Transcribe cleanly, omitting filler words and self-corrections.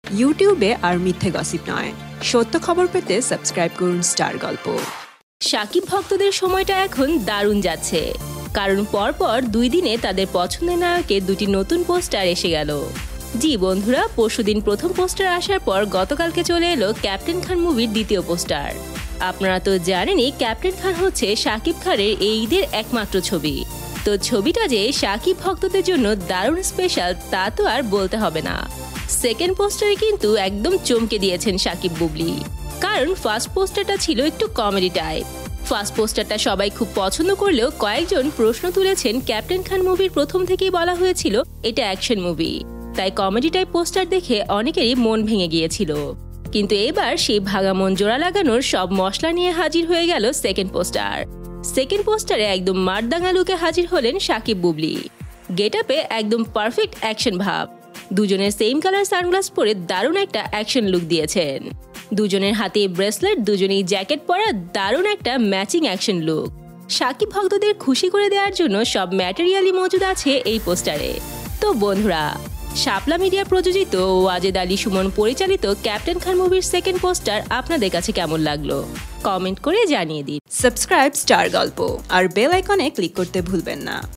ইউটিউবে আর মিথ্যে গসিপ নয়, সত্য খবর পেতে সাবস্ক্রাইব করুন স্টার গল্প। শাকিব ভক্তদের সময়টা এখন দারুণ যাচ্ছে, কারণ পরপর 2 দিনে তাদের পছন্দের নায়কের 2টি নতুন পোস্টার এসে গেল। জি বন্ধুরা, পরশুদিন প্রথম পোস্টার আসার পর গতকালকে চলে এলো ক্যাপ্টেন খান মুভির দ্বিতীয় পোস্টার। আপনারা তো জানেনই ক্যাপ্টেন খান হচ্ছে শাকিব খানের এই ঈদের একমাত্র ছবি। তো ছবিটা যে শাকিব ভক্তদের জন্য দারুণ স্পেশাল তা তো আর বলতে হবে না। সেকেন্ড পোস্টারে কিন্তু একদম চমকে দিয়েছেন শাকিব বুবলি, কারণ ফার্স্ট পোস্টারটা ছিল একটু কমেডি টাইপ। ফার্স্ট পোস্টারটা সবাই খুব পছন্দ করলেও কয়েকজন প্রশ্ন তুলেছেন ক্যাপ্টেন খান মুভির প্রথম থেকেই বলা হয়েছিল এটা অ্যাকশন মুভি, তাই কমেডি টাইপ পোস্টার দেখে অনেকেরই মন ভেঙে গিয়েছিল। কিন্তু এবার সেই ভাঙা মন জোড়া লাগানোর সব মশলা নিয়ে হাজির হয়ে গেল সেকেন্ড পোস্টার। সেকেন্ড পোস্টারে একদম মারদাঙ্গা লুকে হাজির হলেন শাকিব বুবলি। গেট আপে একদম পারফেক্ট অ্যাকশন ভাব, দুজনের সেম কালার সানগ্লাস পরে দারুণ একটা অ্যাকশন লুক দিয়েছেন। দুজনের হাতে ব্রেসলেট, দুজনেই জ্যাকেট পরা, দারুণ একটা ম্যাচিং অ্যাকশন লুক। শাকিব ভক্তদের খুশি করে দেওয়ার জন্য সব ম্যাটেরিয়ালই মজুদ আছে এই পোস্টারে। তো বন্ধুরা, শাপলা মিডিয়া প্রযোজিত ও ওয়াজেদ আলী সুমন পরিচালিত ক্যাপ্টেন খান মুভির সেকেন্ড পোস্টার আপনাদের কাছে কেমন লাগলো কমেন্ট করে জানিয়ে দিন। সাবস্ক্রাইব স্টার গল্প আর বেল আইকনে ক্লিক করতে ভুলবেন না।